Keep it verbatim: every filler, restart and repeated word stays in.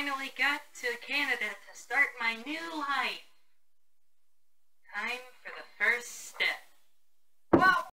finally got to Canada to start my new life. Time